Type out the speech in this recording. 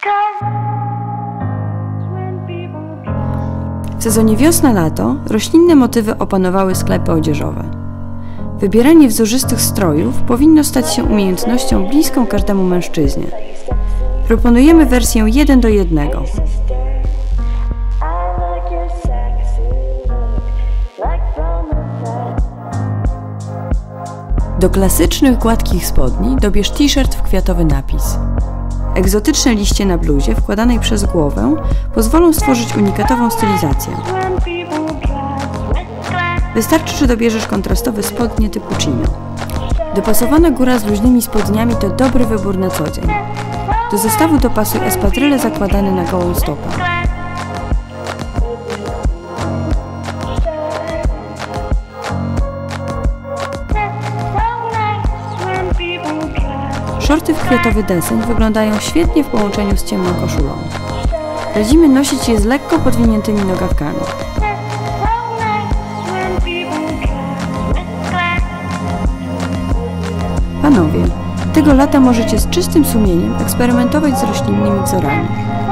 W sezonie wiosna-lato roślinne motywy opanowały sklepy odzieżowe. Wybieranie wzorzystych strojów powinno stać się umiejętnością bliską każdemu mężczyźnie. Proponujemy wersję 1:1. Do klasycznych, gładkich spodni dobierz t-shirt w kwiatowy napis. Egzotyczne liście na bluzie wkładanej przez głowę pozwolą stworzyć unikatową stylizację. Wystarczy, że dobierzesz kontrastowe spodnie typu chino. Dopasowana góra z luźnymi spodniami to dobry wybór na co dzień. Do zestawu dopasuj espadryle zakładane na gołą stopę. Shorty w kwiatowy deseń wyglądają świetnie w połączeniu z ciemną koszulą. Radzimy nosić je z lekko podwiniętymi nogawkami. Panowie, tego lata możecie z czystym sumieniem eksperymentować z roślinnymi wzorami.